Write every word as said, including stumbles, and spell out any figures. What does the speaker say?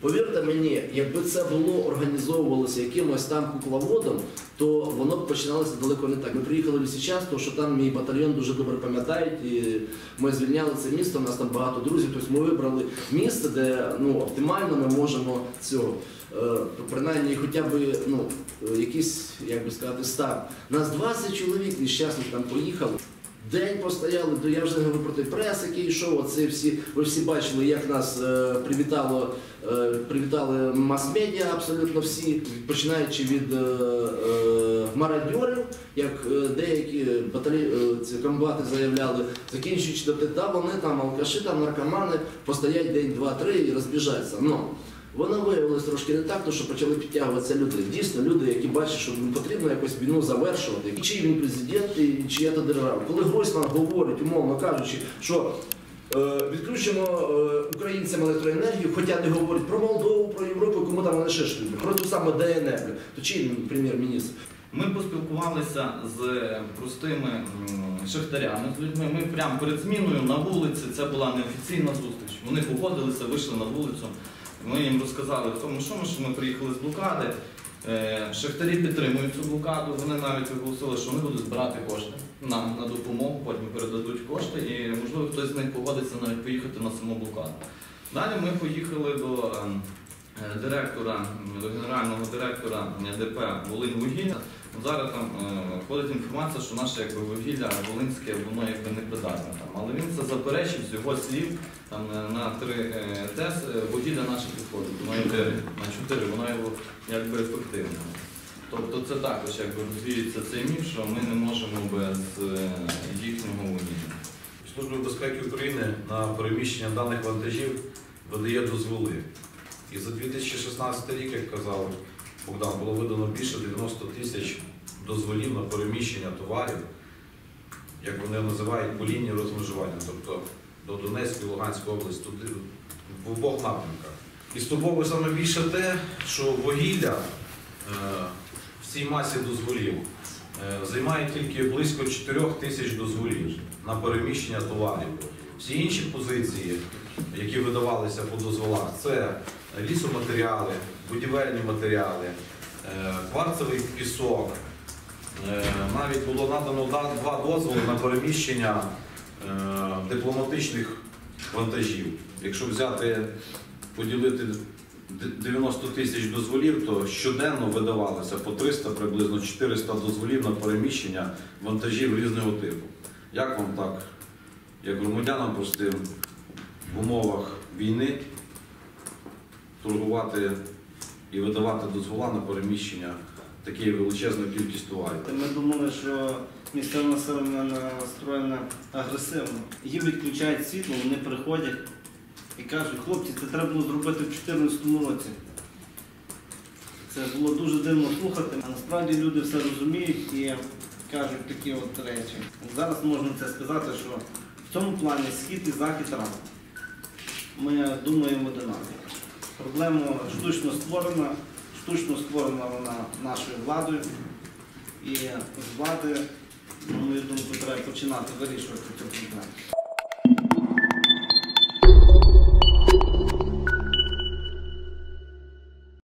повірте мені, якби це було організовувалося якимось там кукловодом, то воно б починалося далеко не так. Ми приїхали в Лисичанськ, тому що там мій батальйон дуже добре пам'ятають, і ми звільняли це місто, у нас там багато друзів, тобто ми вибрали місце, де ну, оптимально ми можемо цього, принаймні хоча б ну, якийсь, як би сказати, старт. Нас двадцять чоловік нещасних там поїхали. День постояли, то я вже не говорю про той прес, який йшов, оце всі, ви всі бачили, як нас е, привітало, е, привітали мас-медіа абсолютно всі, починаючи від е, е, мародьорів, як е, деякі баталі, е, комбати заявляли, закінчуючи до те, да, вони там алкаші, там наркомани, постоять день, два, три і розбіжаться. Но воно виявилось трошки не так, тому що почали підтягуватися люди. Дійсно, люди, які бачать, що потрібно якось війну завершувати. І чий він президент, і чия-то держава. Коли Гройсман говорить, умовно кажучи, що е, відключимо е, українцям електроенергію, хоча не говорить про Молдову, про Європу, кому там вони ще ж люблять, про ту саму Д Н Р, то чий він прем'єр-міністр? Ми поспілкувалися з простими шахтарями, з людьми. Ми прямо перед зміною на вулиці, це була неофіційна зустріч. Вони погодилися, вийшли на вулицю. Ми їм розказали в тому, що ми приїхали з блокади. Шахтарі підтримують цю блокаду, вони навіть оголосили, що вони будуть збирати кошти нам на допомогу, потім передадуть кошти і, можливо, хтось з них погодиться навіть поїхати на саму блокаду. Далі ми поїхали до директора, до генерального директора Д П «Волиньвугілля». Зараз там е, ходить інформація, що наше якби, вугілля волинське, воно якби не придатне. Там. Але він це заперечив з його слів там, на три е, тез вугілля наше підходить, воно йде на чотири, воно його якби ефективне. Тобто це також якби, розвіюється цей міф, що ми не можемо без е, їхнього вугілля. Служба безпеки України на переміщення даних вантажів видає дозволи. І за дві тисячі шістнадцятий рік, як казав Богдан, було видано більше дев'яноста тисяч дозволів на переміщення товарів, як вони називають, по лінії розмежування, тобто до Донецької, Луганської області, туди, в обох напрямках. І стовбово саме більше те, що вугілля е, в цій масі дозволів е, займає тільки близько чотирьох тисяч дозволів на переміщення товарів. Всі інші позиції, які видавалися по дозволах, це лісоматеріали, будівельні матеріали, кварцевий пісок. Навіть було надано два дозволи на переміщення дипломатичних вантажів. Якщо взяти, поділити дев'яносто тисяч дозволів, то щоденно видавалося по триста, приблизно чотириста дозволів на переміщення вантажів різного типу. Як вам так, як громадянам простим, в умовах війни торгувати і видавати дозвола на переміщення такої величезної кількості товарів? Ми думали, що місцеве населення настроєне агресивно. Їм відключають світло, вони приходять і кажуть, хлопці, це треба було зробити в дві тисячі чотирнадцятому році. Це було дуже дивно слухати, а насправді люди все розуміють і кажуть такі от речі. Зараз можна це сказати, що в цьому плані схід і захід разом. Ми думаємо одинаково. Проблема штучно створена, штучно створена вона нашою владою. І з влади, на мою думку, треба починати вирішувати цю проблему.